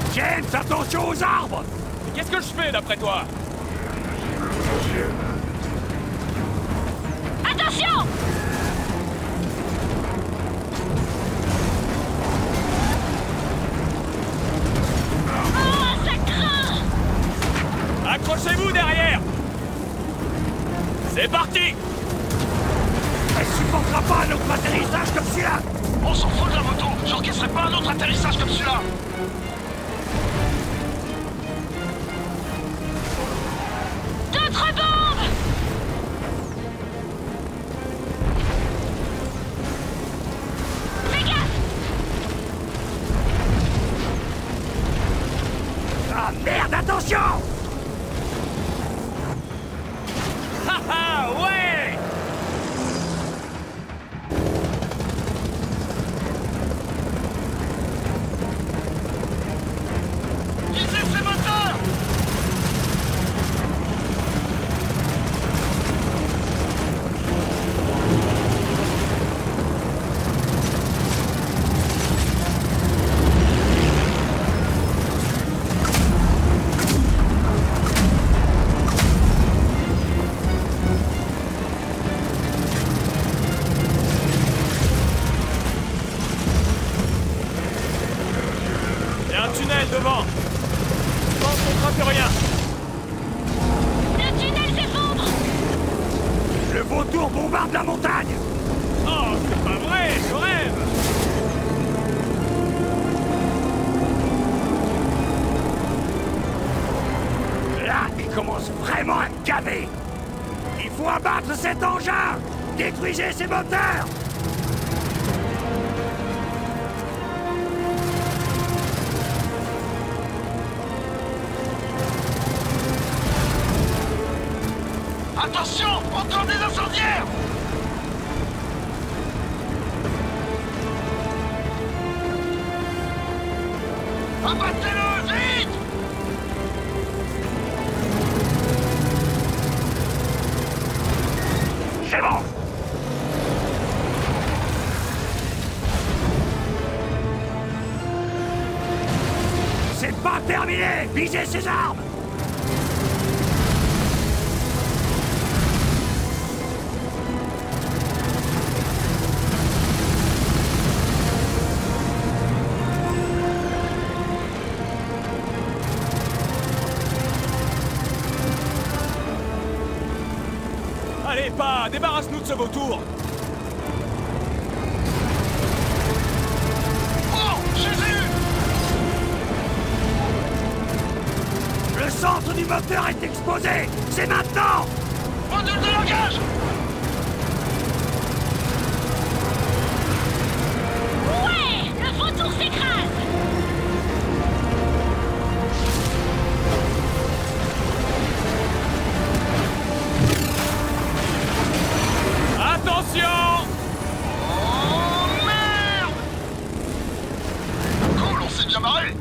James, attention aux arbres! Mais qu'est-ce que je fais d'après toi? Attention! Oh, ça craint! Accrochez-vous derrière! C'est parti! Elle supportera pas un autre atterrissage comme celui-là! On s'en fout de la moto. J'encaisserai pas un autre atterrissage comme celui-là. D'autres bombes! Fais gaffe! Ah merde, attention! Haha, ouais! Visez ces moteurs! Il y a un tunnel devant! Je pense qu'on fera plus rien! Le tunnel s'effondre! Le vautour bombarde la montagne! Oh, c'est pas vrai! Je rêve! Là, il commence vraiment à me gaver! Il faut abattre cet engin! Détruisez ses moteurs! Attention! Encore des incendiaires! Abattez-le! Vite! C'est bon! C'est pas terminé! Visez ses armes! Allez, pas! Débarrasse-nous de ce vautour! Oh! Jésus! Le centre du moteur est exposé! C'est maintenant! Module de langage! Ouais! Le vautour s'écrase! Attention! Oh merde! Cool, on s'est bien marré!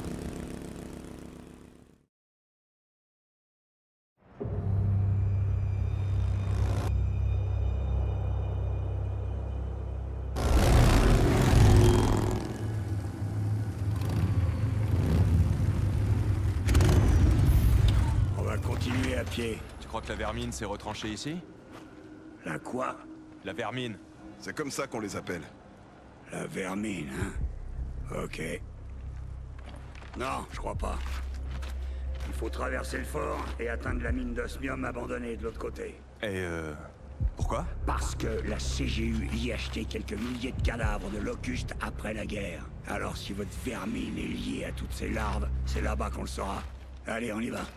On va continuer à pied. Tu crois que la vermine s'est retranchée ici? La quoi? La vermine. C'est comme ça qu'on les appelle. La vermine, hein? Ok. Non, je crois pas. Il faut traverser le fort et atteindre la mine d'osmium abandonnée de l'autre côté. Et pourquoi? Parce que la CGU y a acheté quelques milliers de cadavres de locustes après la guerre. Alors si votre vermine est liée à toutes ces larves, c'est là-bas qu'on le saura. Allez, on y va.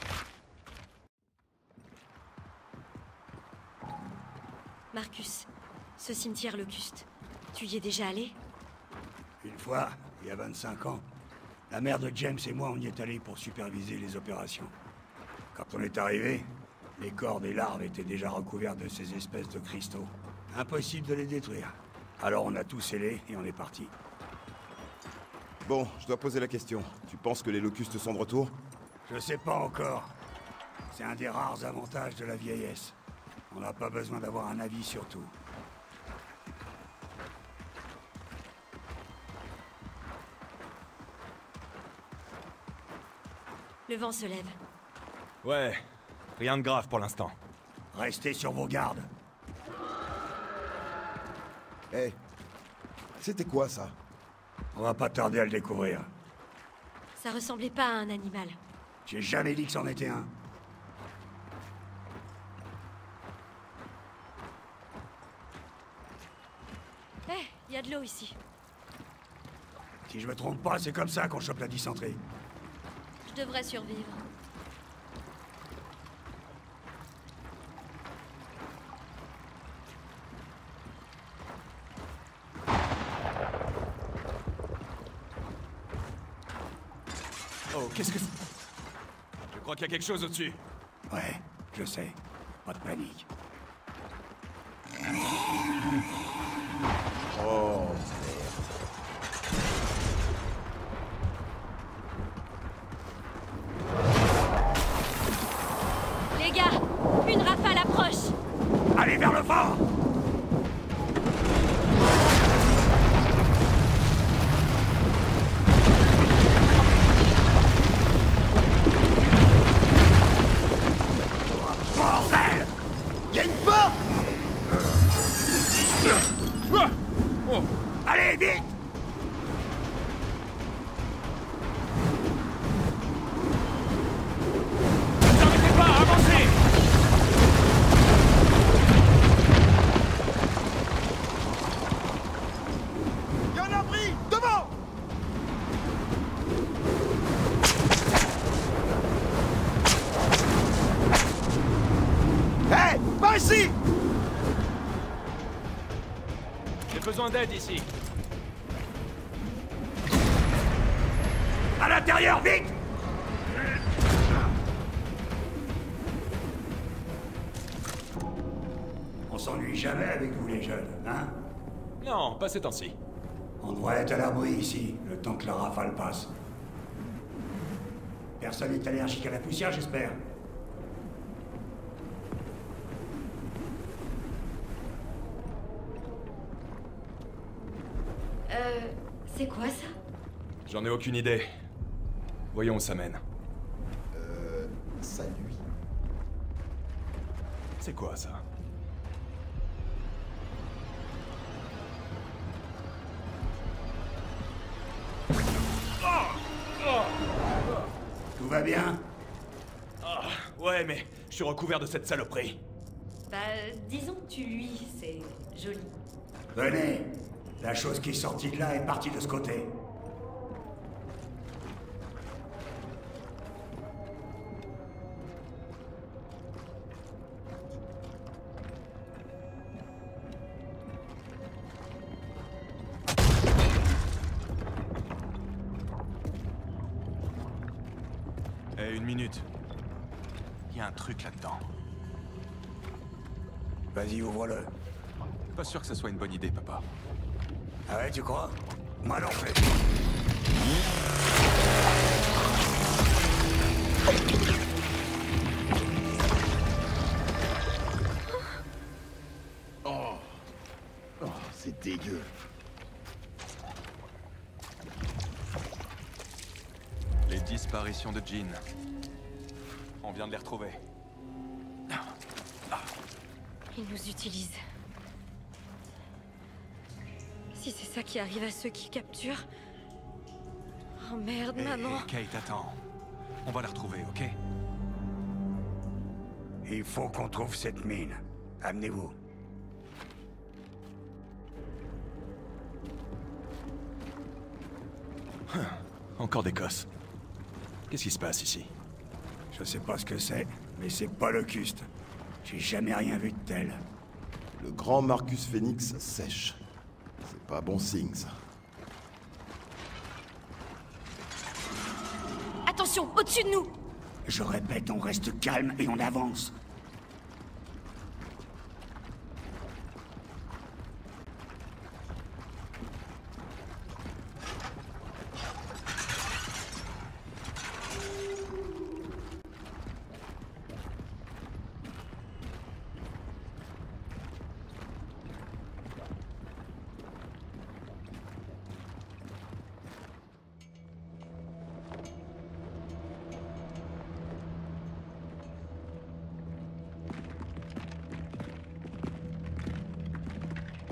Marcus, ce cimetière locuste, tu y es déjà allé? Une fois, il y a 25 ans, la mère de James et moi, on y est allés pour superviser les opérations. Quand on est arrivé, les corps des larves étaient déjà recouverts de ces espèces de cristaux. Impossible de les détruire. Alors on a tout scellé et on est parti. Bon, je dois poser la question. Tu penses que les locustes sont de retour? Je sais pas encore. C'est un des rares avantages de la vieillesse. On n'a pas besoin d'avoir un avis sur tout. Le vent se lève. Ouais, rien de grave pour l'instant. Restez sur vos gardes. Hé, c'était quoi ça? On va pas tarder à le découvrir. Ça ressemblait pas à un animal. J'ai jamais dit que c'en était un. Il y a de l'eau ici. Si je me trompe pas, c'est comme ça qu'on chope la dysenterie. Je devrais survivre. Oh, qu'est-ce que c'est? Je crois qu'il y a quelque chose au-dessus. Ouais, je sais. Pas de panique. Oh, Les gars, une rafale approche. Allez vers le fort! Bordel! y'a une porte! Allez, vite! Ne vous arrêtez pas, avancez! Y'a un abri! Devant! Hé! Par ici! J'ai besoin d'aide ici. À l'intérieur, vite! On s'ennuie jamais avec vous, les jeunes, hein? Non, pas ces temps-ci. On devrait être à l'abri ici, le temps que la rafale passe. Personne n'est allergique à la poussière, j'espère. C'est quoi ça? J'en ai aucune idée. Voyons où ça mène. Ça nuit. C'est quoi ça? Tout va bien? Ah, ouais, mais je suis recouvert de cette saloperie. Bah, disons que tu luis, c'est joli. Venez. La chose qui est sortie de là est partie de ce côté. Eh, une minute. Il y a un truc là-dedans. Vas-y, ouvre-le. Pas sûr que ce soit une bonne idée, papa. Ah ouais, tu crois? Moi non plus. Oh, c'est dégueu. Les disparitions de Jean. On vient de les retrouver. Ils nous utilisent. Si c'est ça qui arrive à ceux qui capturent... Oh merde, maman. Kate, attends. On va la retrouver, ok? Il faut qu'on trouve cette mine. Amenez-vous. Encore des gosses. Qu'est-ce qui se passe ici? Je sais pas ce que c'est, mais c'est pas Locust. J'ai jamais rien vu de tel. Le grand Marcus Phoenix sèche. C'est pas bon signe, ça. Attention, au-dessus de nous! Je répète, on reste calme et on avance.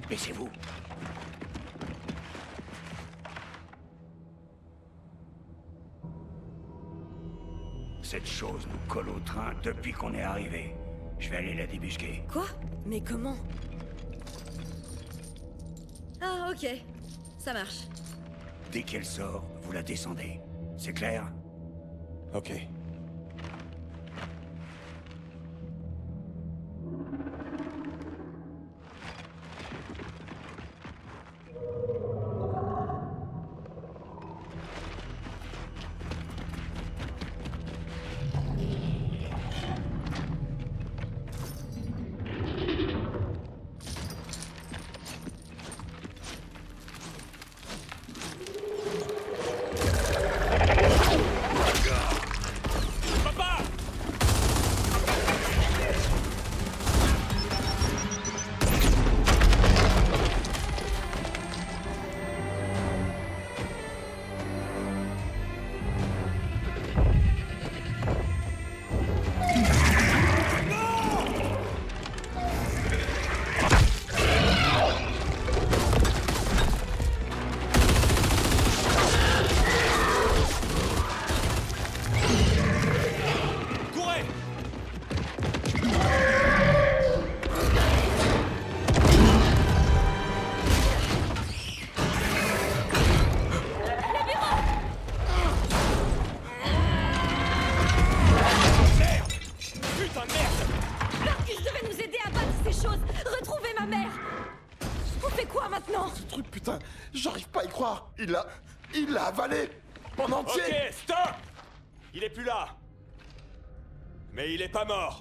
Baissez-vous. Cette chose nous colle au train depuis qu'on est arrivé. Je vais aller la débusquer. Quoi? Mais comment? Ah, ok. Ça marche. Dès qu'elle sort, vous la descendez. C'est clair? Ok. J'arrive pas à y croire. Il l'a avalé en entier. Ok, stop! Il est plus là. Mais il est pas mort.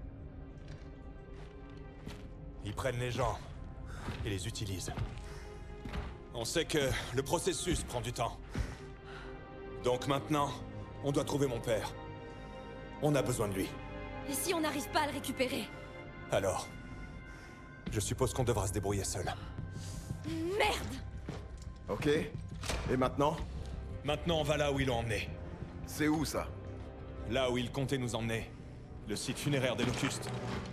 Ils prennent les gens et les utilisent. On sait que le processus prend du temps. Donc maintenant, on doit trouver mon père. On a besoin de lui. Et si on n'arrive pas à le récupérer? Alors, je suppose qu'on devra se débrouiller seul. Merde! Ok. Et maintenant? Maintenant, on va là où ils l'ont emmené. C'est où, ça? Là où ils comptaient nous emmener. Le site funéraire des Locustes.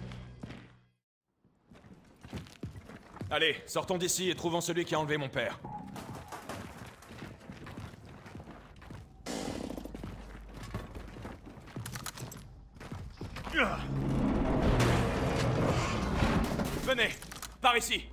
Allez, sortons d'ici et trouvons celui qui a enlevé mon père. Venez, par ici.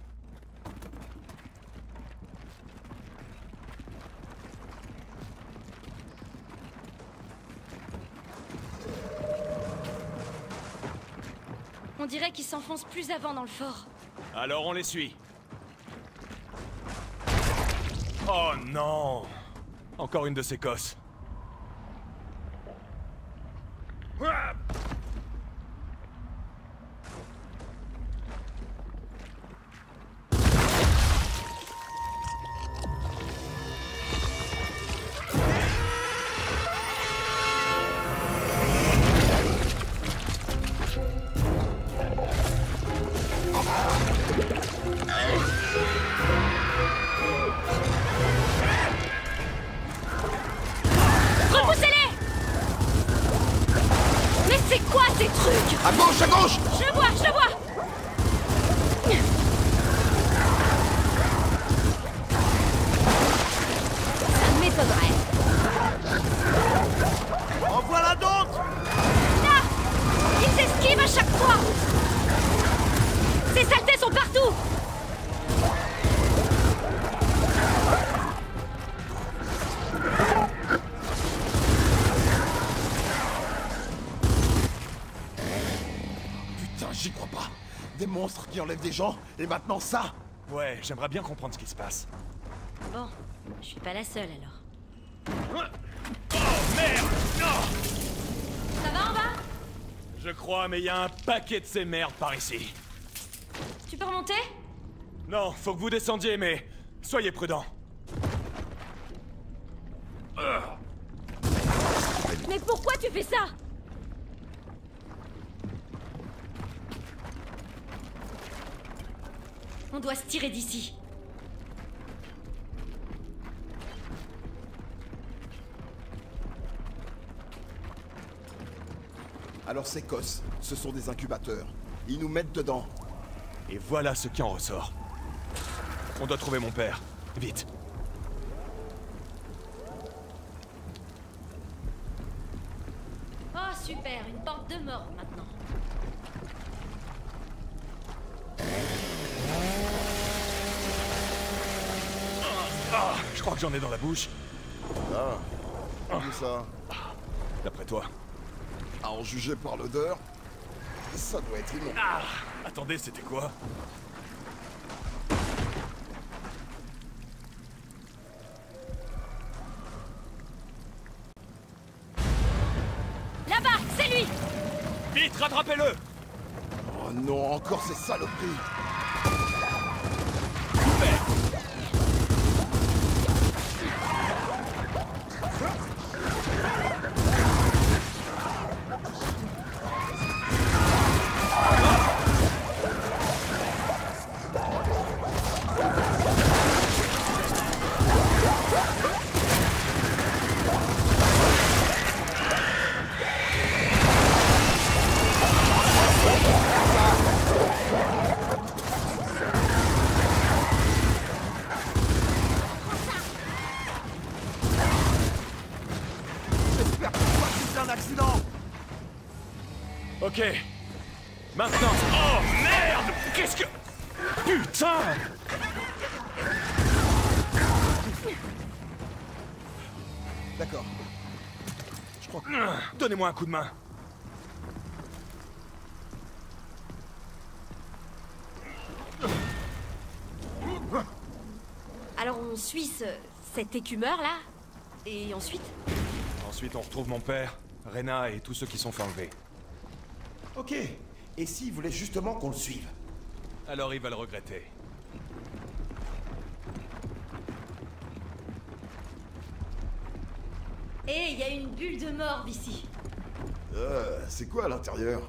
On dirait qu'ils s'enfoncent plus avant dans le fort. Alors on les suit. Oh non! Encore une de ces cosses. Repoussez-les! Mais c'est quoi ces trucs? À gauche, à gauche! Je le vois, je le vois! Ça m'étonnerait. En voilà d'autres! Là! Ils esquivent à chaque fois! Ces saletés sont partout! Putain, j'y crois pas. Des monstres qui enlèvent des gens, et maintenant ça! Ouais, j'aimerais bien comprendre ce qui se passe. Bon, je suis pas la seule alors. Oh merde! Non! Ça va en bas? Je crois, mais il y a un paquet de ces merdes par ici. Tu peux remonter? Non, faut que vous descendiez, mais soyez prudents. Mais pourquoi tu fais ça? On doit se tirer d'ici. Alors ces cosses, ce sont des incubateurs. Ils nous mettent dedans. Et voilà ce qui en ressort. On doit trouver mon père. Vite. Oh super, une porte de mort maintenant. Ah, je crois que j'en ai dans la bouche. Ah, où ça? D'après toi. À en juger par l'odeur, ça doit être immonde. Ah, attendez, c'était quoi? Là-bas, c'est lui! Vite, rattrapez-le! Oh non, encore ces saloperies! Ok. Maintenant. Oh merde! Qu'est-ce que... Putain! D'accord. Je crois que... Donnez-moi un coup de main. Alors on suit cet écumeur là? Et ensuite? Ensuite, on retrouve mon père, Rena et tous ceux qui sont fait enlever. Ok. Et s'il voulait justement qu'on le suive? Alors il va le regretter. Hé, il y a une bulle de mort ici. C'est quoi à l'intérieur?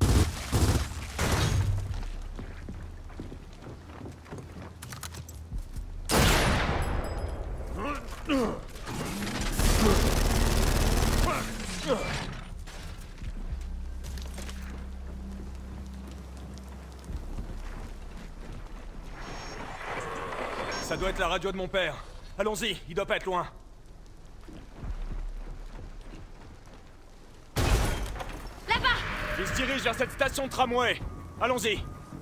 Ça doit être la radio de mon père. Allons-y, il doit pas être loin. Là-bas! Il se dirige vers cette station de tramway. Allons-y.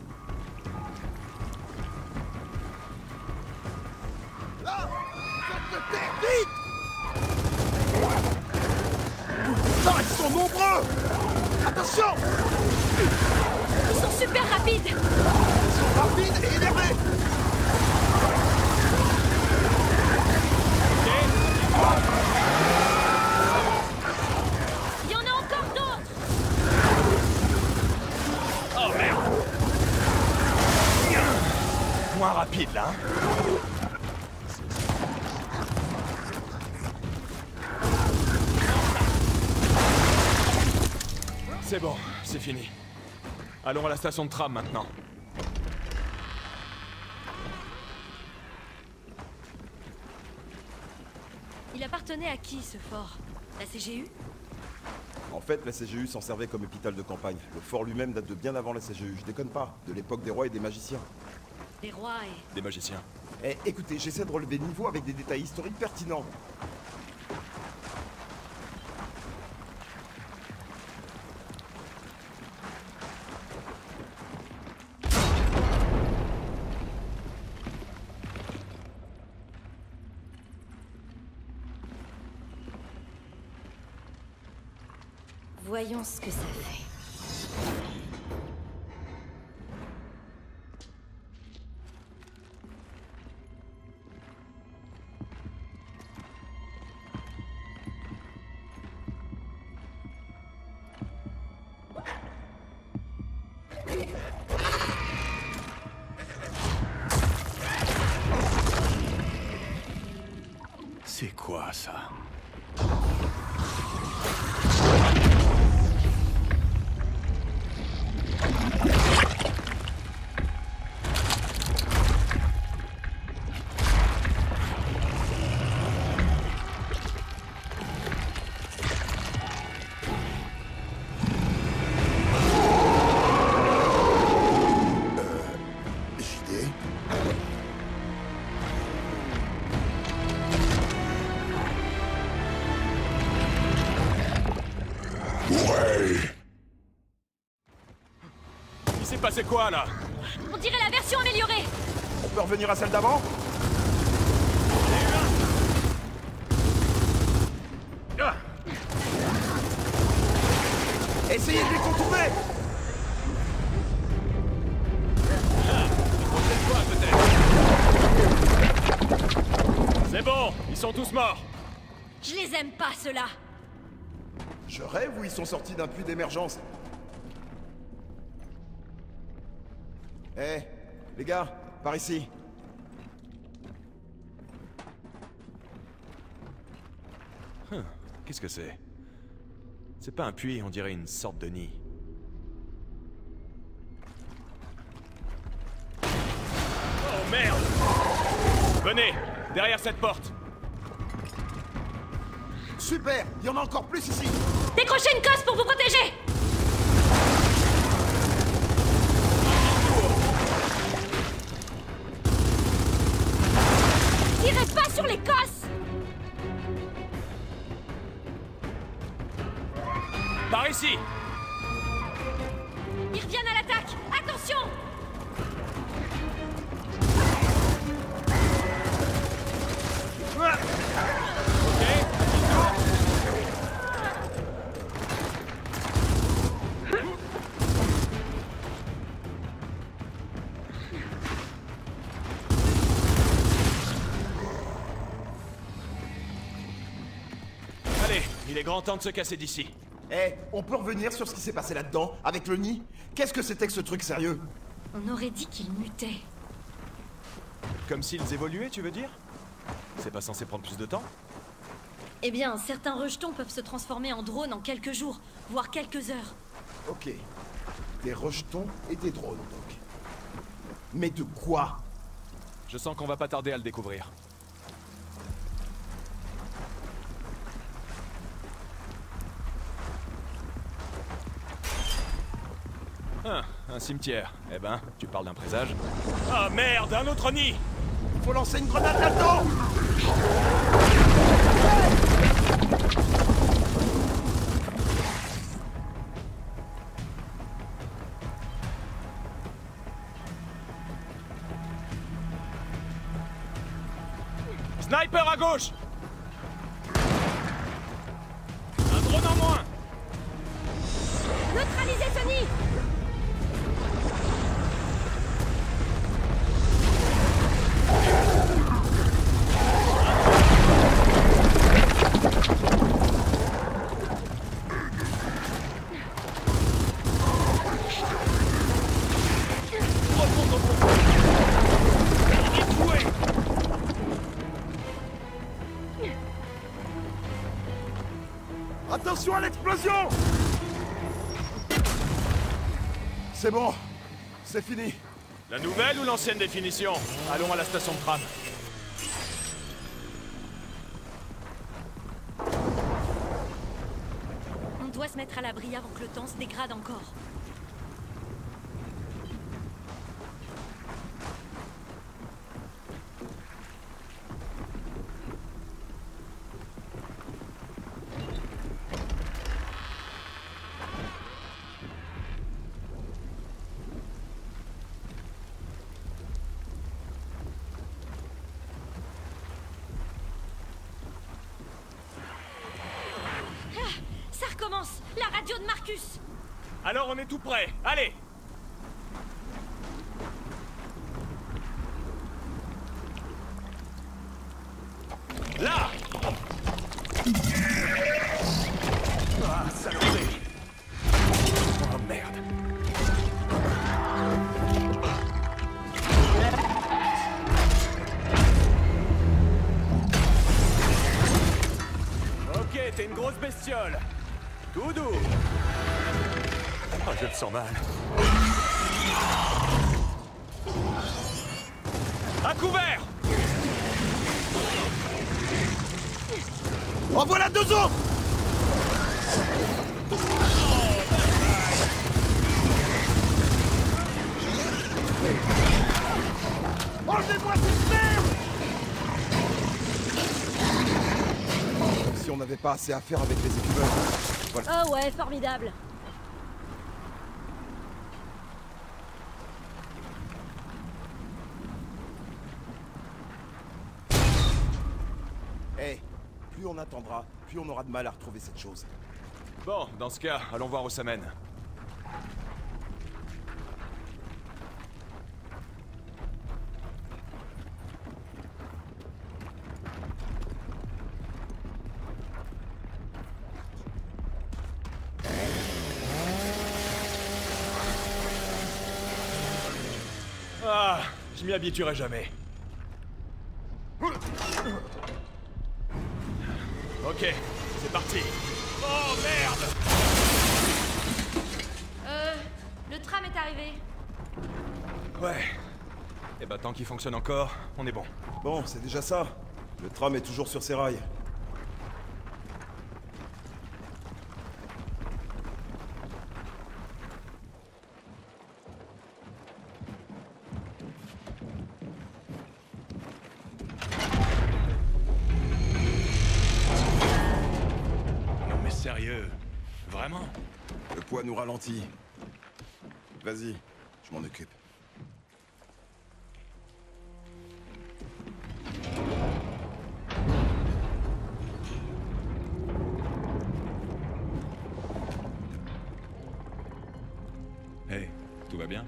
Là! Vite! Putain, ils sont nombreux! Attention! Ils sont super rapides! Ils sont rapides et énervés! Il y en a encore d'autres! Oh merde! Moins rapide là, hein? C'est bon, c'est fini. Allons à la station de tram maintenant. Il appartenait à qui ce fort? La CGU? En fait, la CGU s'en servait comme hôpital de campagne. Le fort lui-même date de bien avant la CGU, je déconne pas. De l'époque des rois et des magiciens. Des rois et... Des magiciens. Eh, écoutez, j'essaie de relever le niveau avec des détails historiques pertinents. Voyons ce que ça fait. C'est quoi ça? Ouais. Il s'est passé quoi, là? On dirait la version améliorée. On peut revenir à celle d'avant? Essayez de les contourner! C'est bon, ils sont tous morts. Je les aime pas, ceux-là. Je rêve ou ils sont sortis d'un puits d'émergence? Eh, les gars, par ici. Qu'est-ce que c'est? C'est pas un puits, on dirait une sorte de nid. Oh merde! Venez, derrière cette porte. Super! Il y en a encore plus ici! Décrochez une cosse pour vous protéger. Tirez pas sur les cosses. Par ici! Ils reviennent à l'attaque. Attention. Allez, il est grand temps de se casser d'ici. Eh, on peut revenir sur ce qui s'est passé là-dedans, avec le nid? Qu'est-ce que c'était que ce truc sérieux? On aurait dit qu'ils mutaient. Comme s'ils évoluaient, tu veux dire? C'est pas censé prendre plus de temps? Eh bien, certains rejetons peuvent se transformer en drones en quelques jours, voire quelques heures. Ok. Des rejetons et des drones, donc. Mais de quoi? Je sens qu'on va pas tarder à le découvrir. Un cimetière. Eh ben, tu parles d'un présage. Ah merde, un autre nid! Faut lancer une grenade là-dedans! Sniper à gauche! Un drone en moins! Neutralisez ce nid. Attention à l'explosion! C'est bon, c'est fini. La nouvelle ou l'ancienne définition? Allons à la station de tram. On doit se mettre à l'abri avant que le temps se dégrade encore. Ça recommence! La radio de Marcus! Alors on est tout prêt, allez! Là! Ah, saloperie! Oh merde! Ok, t'es une grosse bestiole! Tout doux! Oh, je le sens mal. À couvert! En voilà deux autres! Enlevez-moi cette merde! Si on n'avait pas assez à faire avec les écumeurs. Voilà. Oh ouais, formidable. Eh, plus on attendra, plus on aura de mal à retrouver cette chose. Bon, dans ce cas, allons voir où ça mène. Ah, je m'y habituerai jamais. Ok, c'est parti. Oh merde! Le tram est arrivé. Ouais. Et bah tant qu'il fonctionne encore, on est bon. Bon, c'est déjà ça. Le tram est toujours sur ses rails. Non mais sérieux? Vraiment? Le poids nous ralentit. Vas-y, je m'en occupe. Hey, tout va bien?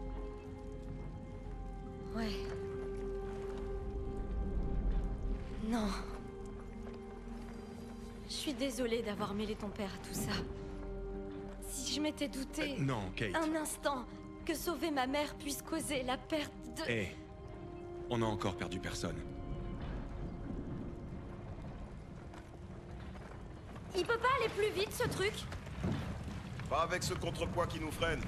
Ouais. Non. Je suis désolée d'avoir mêlé ton père à tout ça. Si je m'étais douté Non, Kate. un instant que sauver ma mère puisse causer la perte de... Hey, on n'a encore perdu personne. Il peut pas aller plus vite, ce truc? Pas avec ce contrepoids qui nous freine.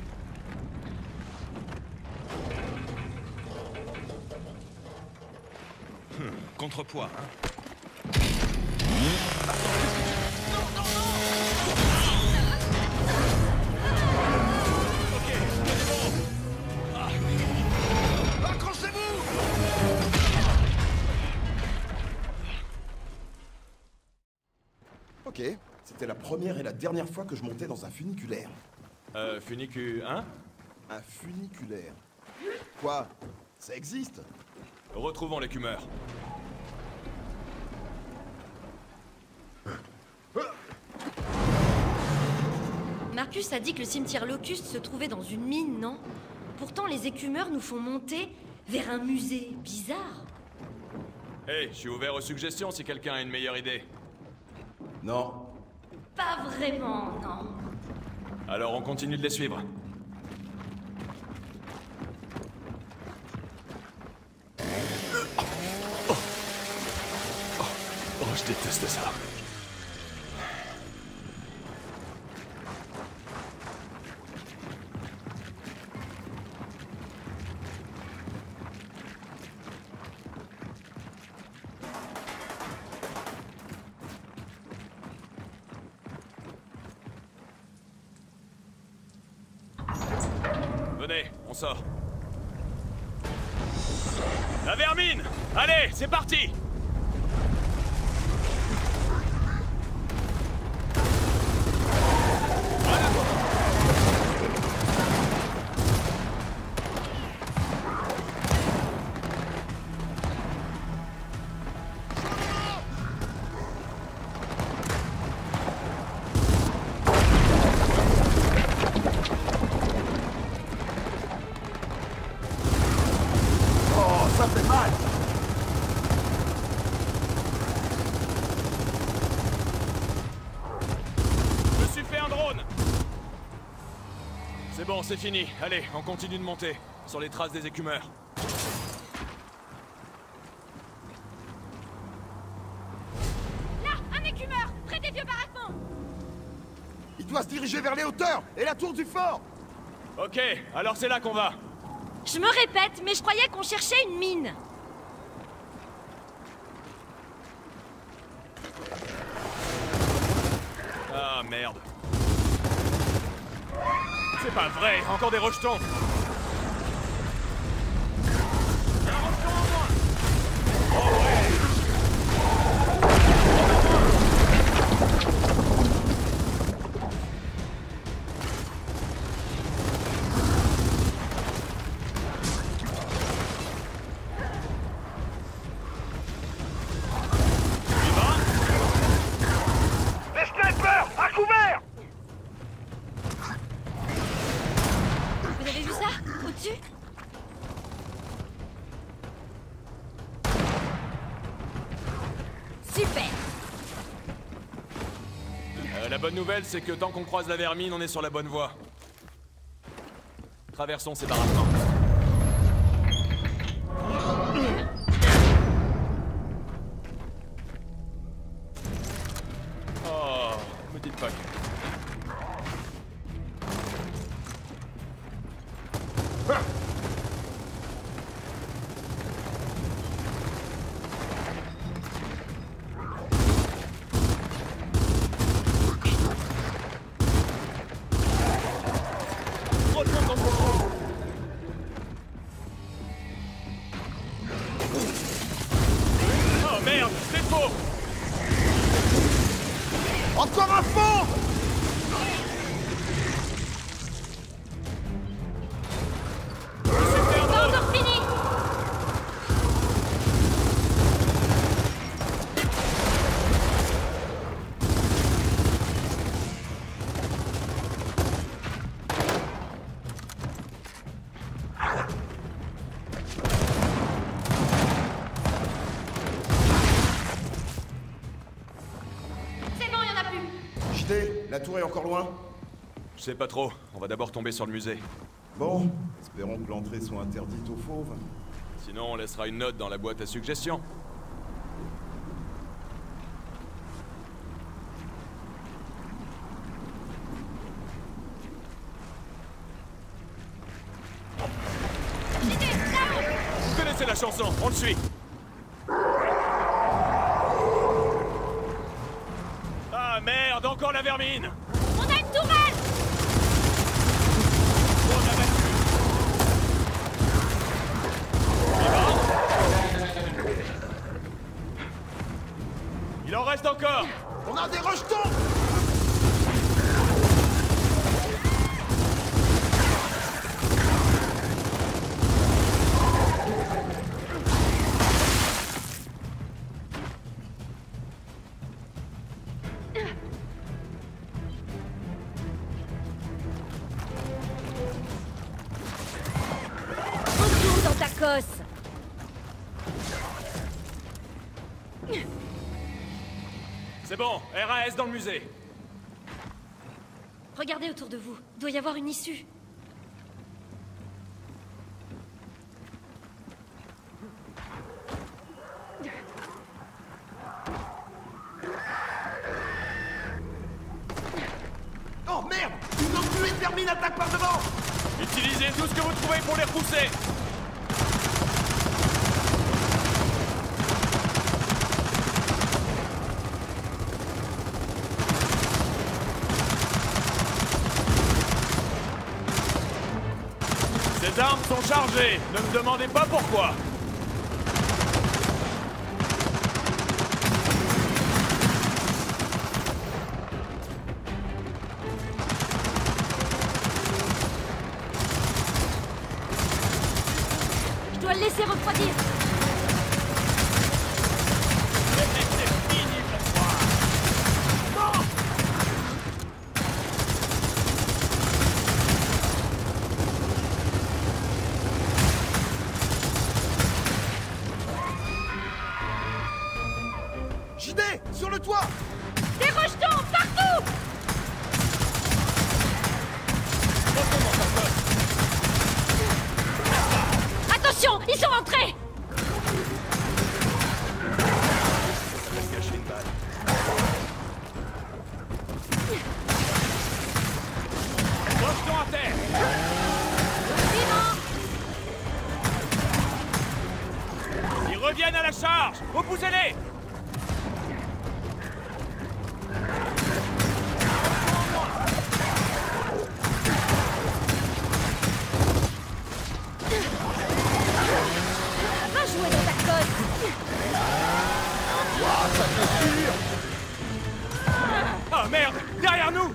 Contrepoids, hein? Ok, c'était la première et la dernière fois que je montais dans un funiculaire. Hein? Un funiculaire. Quoi? Ça existe? Retrouvons l'écumeur. Marcus a dit que le cimetière Locust se trouvait dans une mine, non? Pourtant, les écumeurs nous font monter vers un musée bizarre. Hey, je suis ouvert aux suggestions si quelqu'un a une meilleure idée. Non. Pas vraiment, non. Alors on continue de les suivre. Oh, je déteste ça. Venez, on sort. La vermine! Allez, c'est parti! Oh, ça fait mal! Je me suis fait un drone! C'est bon, c'est fini. Allez, on continue de monter. Sur les traces des écumeurs. Là, un écumeur, près des vieux baraquements. Il doit se diriger vers les hauteurs et la tour du fort! Ok, alors c'est là qu'on va. Je me répète, mais je croyais qu'on cherchait une mine. Ah merde. C'est pas vrai, encore des rejetons. Un rejeton en moins. Oh ouais. La bonne nouvelle, c'est que tant qu'on croise la vermine, on est sur la bonne voie. Traversons ces baraquements. Oh, me dites pas que... Oh merde, c'est faux! Encore un fond! Pas encore fini! C'est bon, y'en a plus! JD, la tour est encore loin? Je sais pas trop, on va d'abord tomber sur le musée. Bon, espérons que l'entrée soit interdite aux fauves. Sinon, on laissera une note dans la boîte à suggestions. Vous connaissez la chanson, on le suit. Ah merde, encore la vermine! On a une tourelle! On l'a battu. Il en reste encore! On a des rejetons! Retourne dans ta cosse. C'est bon, RAS dans le musée. Regardez autour de vous. Il doit y avoir une issue. Oh merde! Une enculée de vermine attaque par devant! Utilisez tout ce que vous trouvez pour les repousser. Ces armes sont chargées, ne me demandez pas pourquoi. Je dois le laisser refroidir. JD, sur le toit! Des rejetons partout! Attention, ils sont rentrés! Rejetons à terre. Ils reviennent à la charge. Repoussez-les. Va jouer dans ta cosse. Ah merde, derrière nous.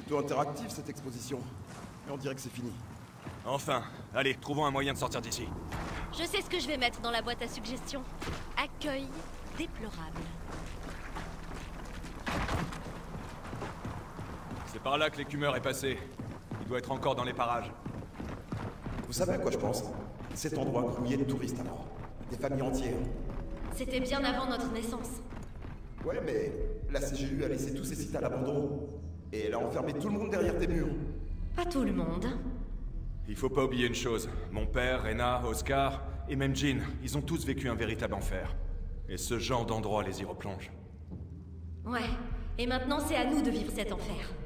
Plutôt interactive cette exposition. Mais on dirait que c'est fini. Enfin, allez, trouvons un moyen de sortir d'ici. Je sais ce que je vais mettre dans la boîte à suggestions. Accueil déplorable. C'est par là que l'écumeur est passé. Il doit être encore dans les parages. Vous savez à quoi je pense? Cet endroit grouillé de touristes alors. Des familles entières. C'était bien avant notre naissance. Ouais, mais la CGU a laissé tous ces sites à l'abandon. Et elle a enfermé tout le monde derrière des murs. Pas tout le monde. Il faut pas oublier une chose. Mon père, Rena, Oscar et même Jean, ils ont tous vécu un véritable enfer. Et ce genre d'endroit les y replonge. Ouais. Et maintenant, c'est à nous de vivre cet enfer.